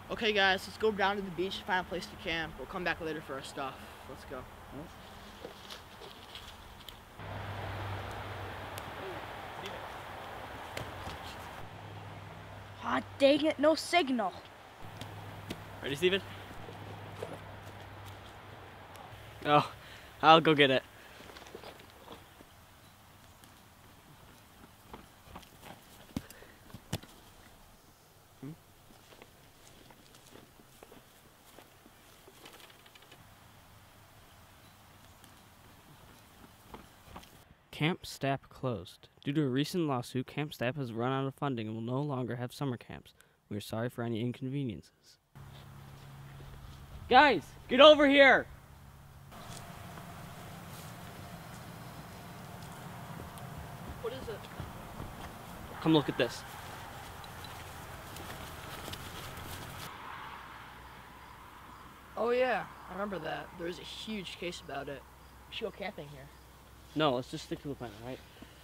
Okay guys, let's go down to the beach, find a place to camp. We'll come back later for our stuff. Let's go. Ah, dang it, no signal. Ready, Steven? Oh, I'll go get it. Camp Stapp closed. Due to a recent lawsuit, Camp Stapp has run out of funding and will no longer have summer camps. We are sorry for any inconveniences. Guys, get over here! What is it? Come look at this. Oh yeah, I remember that. There was a huge case about it. We should go camping here. No, let's just stick to the plan, right?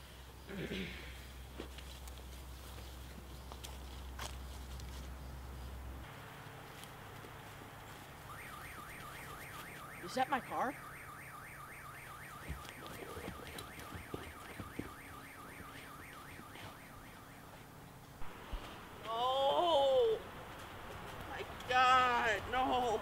Is that my car? Oh my God, no!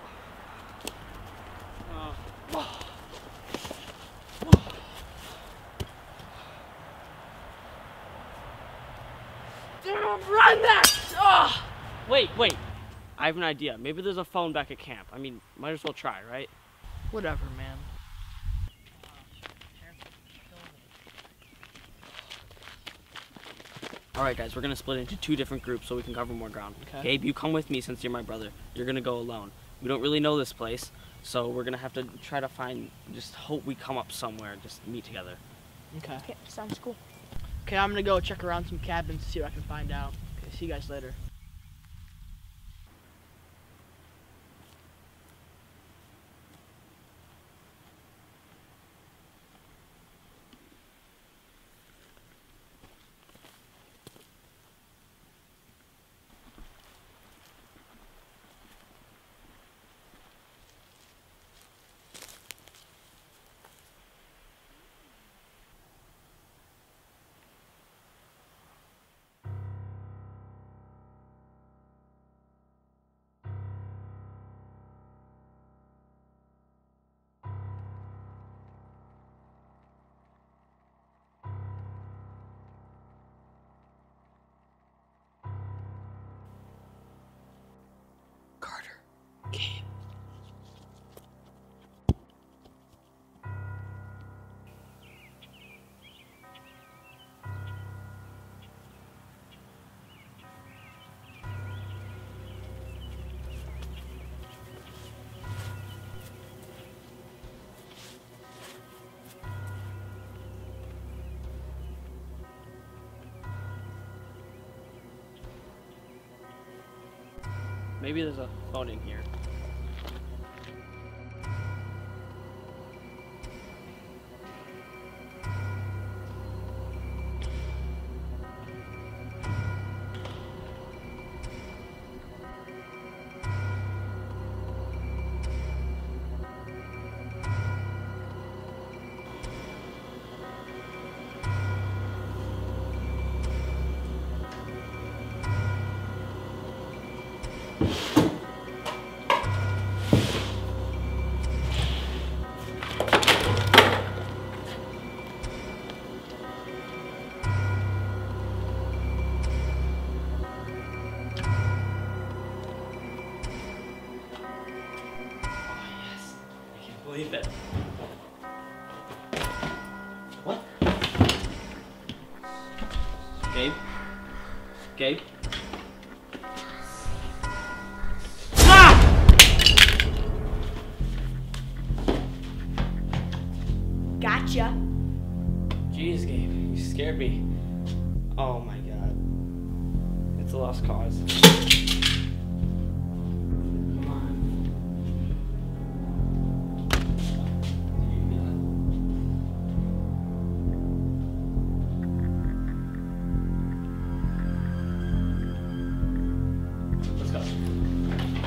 Dude, run that! Oh! Wait. I have an idea. Maybe there's a phone back at camp. I mean, might as well try, right? Whatever, man. Alright guys, we're gonna split into two different groups so we can cover more ground. Okay. Gabe, you come with me since you're my brother. You're gonna go alone. We don't really know this place, so we're gonna have to try to find, just hope we come up somewhere, just meet together. Okay. Okay, sounds cool. Okay, I'm gonna go check around some cabins to see what I can find out. Okay, see you guys later. Gabe. Maybe there's a phone in here. Believe it. What? Gabe? Gabe? Ah! Gotcha. Jeez, Gabe, you scared me. Oh my God. It's a lost cause. Let's go.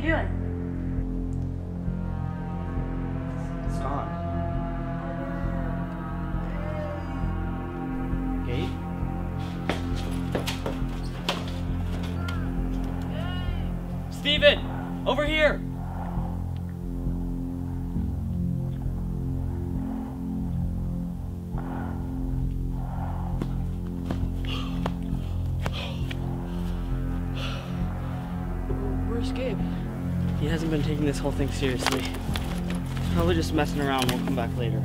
doing? It's gone. Kate? Steven! Over here! Where's Gabe? He hasn't been taking this whole thing seriously. He's probably just messing around. We'll come back later.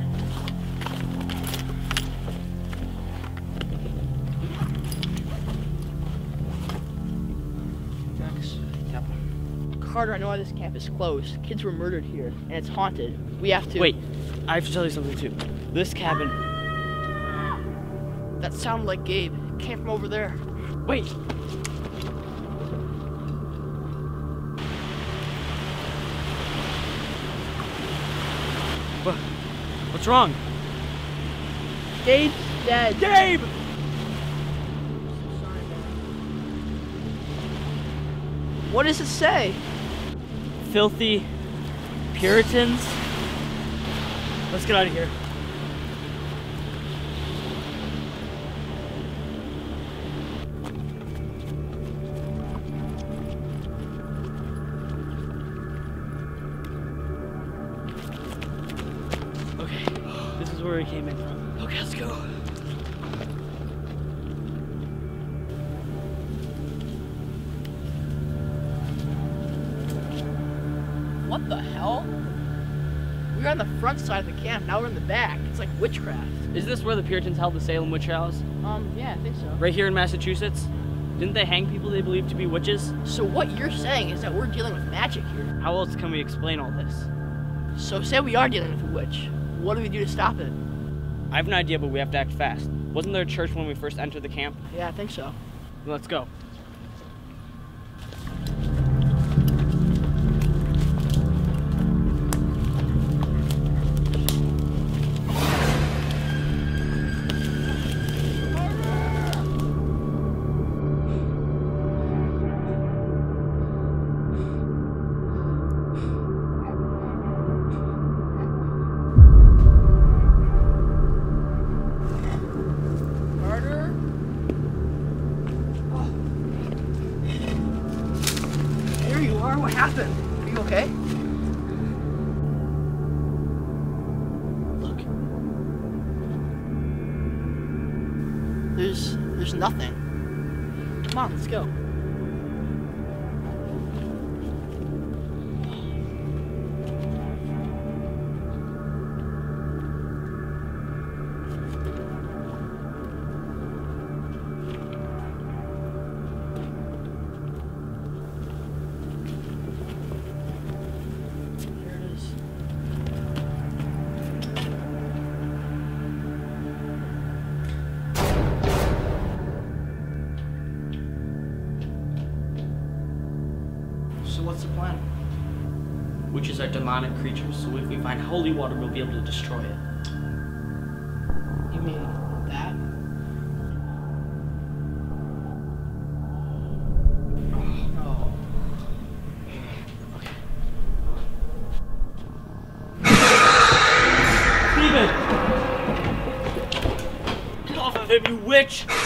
Jax. Yep. Carter, I know why this camp is closed. Kids were murdered here, and it's haunted. We have to... Wait, I have to tell you something too. This cabin... That sounded like Gabe. It came from over there. Wait! What's wrong? Gabe's dead. Gabe! What does it say? Filthy Puritans. Let's get out of here. Okay, this is where we came in from. Okay, let's go. What the hell? We were on the front side of the camp, now we're in the back. It's like witchcraft. Is this where the Puritans held the Salem witch trials? Yeah, I think so. Right here in Massachusetts? Didn't they hang people they believed to be witches? So what you're saying is that we're dealing with magic here. How else can we explain all this? So say we are dealing with a witch. What do we do to stop it? I have an idea, but we have to act fast. Wasn't there a church when we first entered the camp? Yeah, I think so. Let's go. What happened? Are you okay? Look. There's nothing. Come on, let's go. So what's the plan? Witches are demonic creatures, so if we find holy water, we'll be able to destroy it. You mean that? Oh. Okay. Steven! Get off of him, you witch!